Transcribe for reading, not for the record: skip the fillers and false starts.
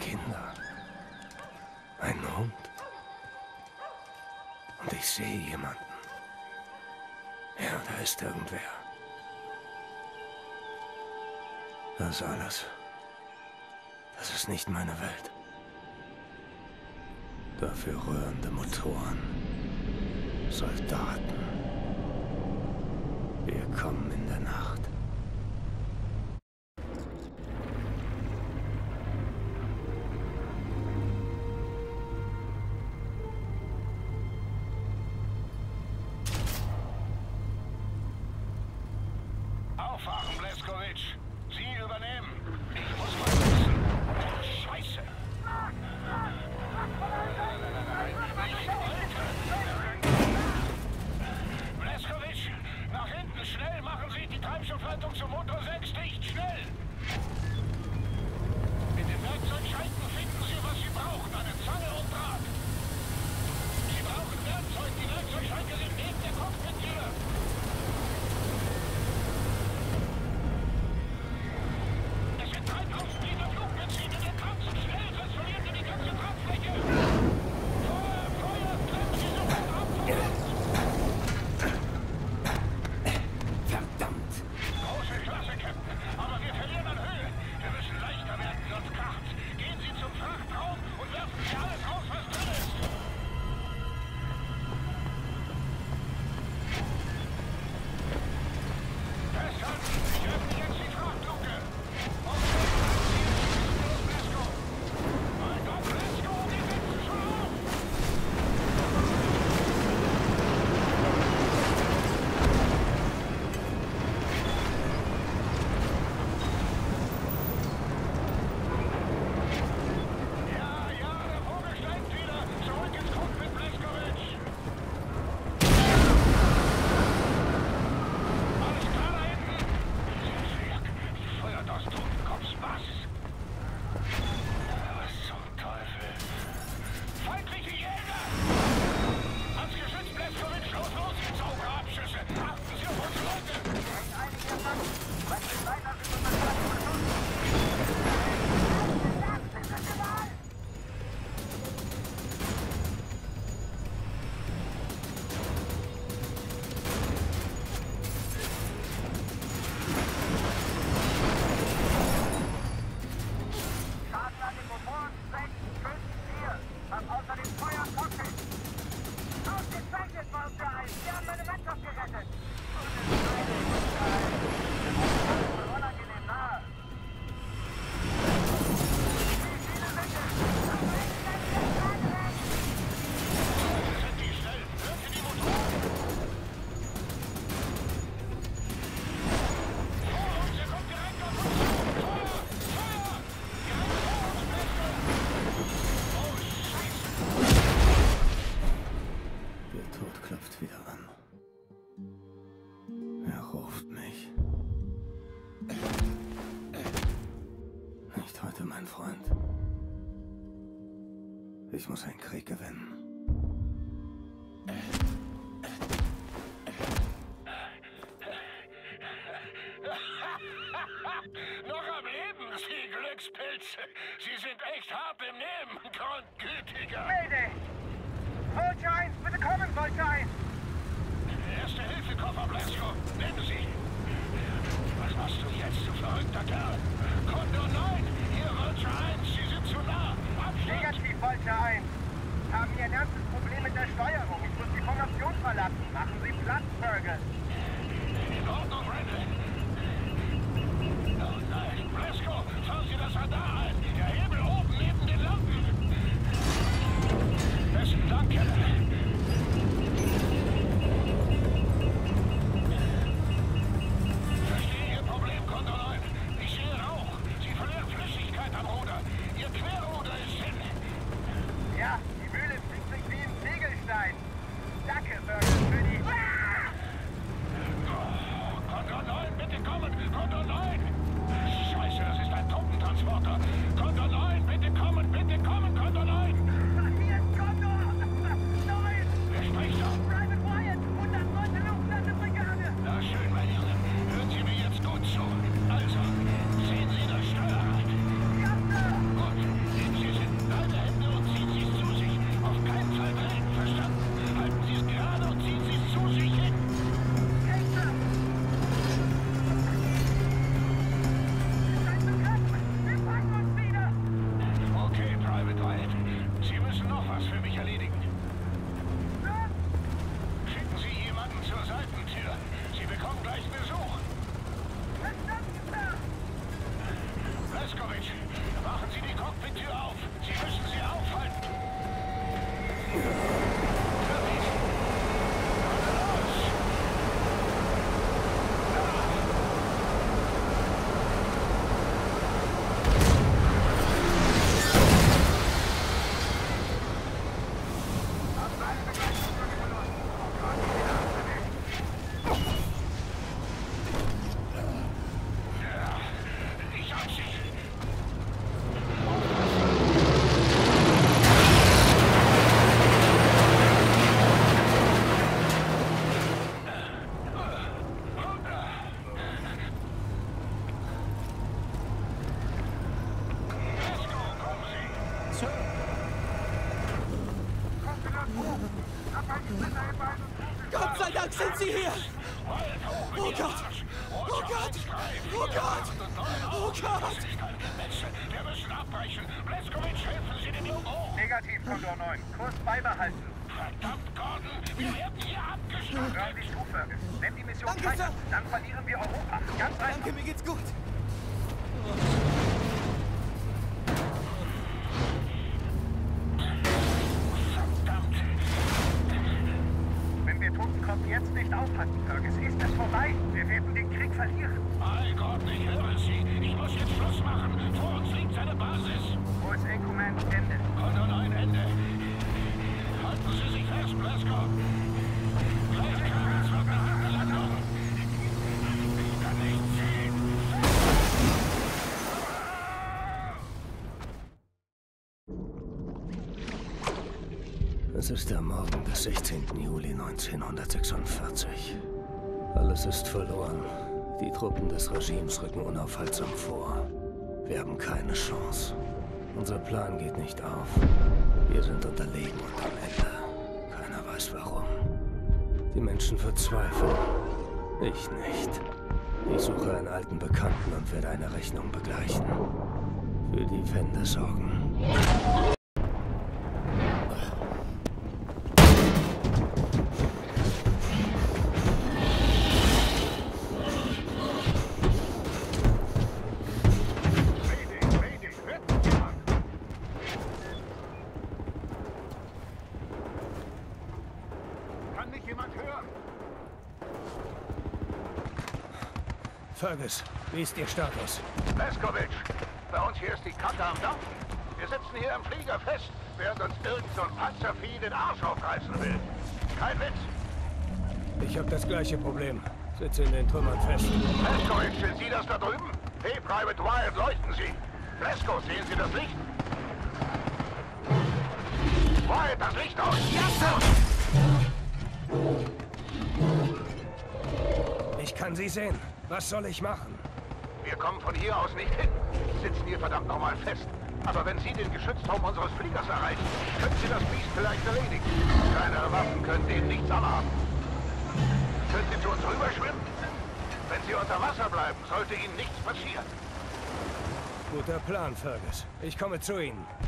Kinder. Ein Hund. Und ich sehe jemanden. Ja, da ist irgendwer. Das alles. Das ist nicht meine Welt. Dafür rührende Motoren. Soldaten. Wir kommen in der Nacht. Aufwachen, Blazkowicz. Sie übernehmen. Ich muss mal wissen. Oh, Scheiße. Nicht weiter. Blazkowicz, nach hinten, schnell machen Sie die Treibstoffleitung zum Motor 6 dicht, schnell. In dem Werkzeugschranken finden Sie, was Sie brauchen, eine Zange und Draht. Sie brauchen Werkzeug, die Werkzeugschränke sind neben der Cockpit-Tür. Mein Freund. Ich muss einen Krieg gewinnen. Noch am Leben, Sie Glückspilze. Sie sind echt hart im Nehmen, Grundgütiger. Mayday! Vulture 1, bitte kommen, Vulture 1! Erste-Hilfe-Koffer, Blasco. Nehmen Sie. Was machst du jetzt, du verrückter Kerl? Condor 9, hier Vulture 1, Sie sind zu nah. Abstand! Negativ, Vulture 1. Haben hier ein ernstes Problem mit der Steuerung. Ich muss die Formation verlassen. Machen Sie Platz, Fergus. In Ordnung, Randall. Oh nein, Blasco, fahren Sie das Radar ein. Der Hebel oben neben den Lampen. Besten Dank, Keller. Verstehe Ihr Problem, Condor 9. Ich sehe Rauch. Sie Sind Sie hier? Oh Gott! Oh Gott! Oh Gott! Oh Gott! Wir müssen abbrechen. Blazkowicz, helfen Sie dem Jungen hoch. Negativ, Kondor 9. Kurs beibehalten. Verdammt, Gordon, wir werden hier abgeschnitten. Hören Sie zu, Fergus. Wenn die Mission Danke, scheitert, Sir. dann verlieren wir Europa. Ganz einfach. Danke, mir geht's gut. Wenn wir Totenkopf jetzt nicht aufhalten, Fergus, ist es vorbei. Wir werden den Krieg verlieren. Mein Gott, ich höre Sie. Ich muss jetzt Schluss machen. Vor uns liegt seine Basis. Wo ist Ecoman? Ende. Kondor 9, Ende. Halten Sie sich fest, Blaskow. Gleich Karls wird eine harte Landung. Ich kann nicht sehen. Es ist der Morgen des 16. Juli 1946. Alles ist verloren. Die Truppen des Regimes rücken unaufhaltsam vor. Wir haben keine Chance. Unser Plan geht nicht auf. Wir sind unterlegen und am Ende. Keiner weiß warum. Die Menschen verzweifeln. Ich nicht. Ich suche einen alten Bekannten und werde eine Rechnung begleichen. Für die Wende sorgen. Kann mich jemand hören? Fergus, wie ist Ihr Status? Blazkowicz, bei uns hier ist die Kacke am Dampfen. Wir sitzen hier im Flieger fest, während uns irgend so ein Panzervieh den Arsch aufreißen will. Kein Witz. Ich habe das gleiche Problem. Sitze in den Trümmern fest. Blazkowicz, sind Sie das da drüben? Hey, Private Wyatt, leuchten Sie. Blaskow, sehen Sie das Licht? Wyatt, das Licht aus! Ja, Sir! Ich kann Sie sehen. Was soll ich machen? Wir kommen von hier aus nicht hin. Sitzen hier verdammt nochmal fest. Aber wenn Sie den Geschützturm unseres Fliegers erreichen, können Sie das Biest vielleicht erledigen. Kleinere Waffen können denen nichts anhaben. Können Sie zu uns rüberschwimmen? Wenn Sie unter Wasser bleiben, sollte Ihnen nichts passieren. Guter Plan, Fergus. Ich komme zu Ihnen.